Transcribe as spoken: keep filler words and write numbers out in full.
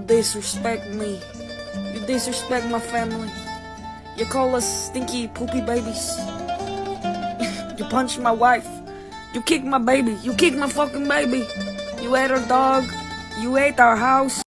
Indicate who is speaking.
Speaker 1: disrespect me. You disrespect my family. You call us stinky, poopy babies. You punch my wife. You kick my baby. You kick my fucking baby. You ate our dog. You ate our house.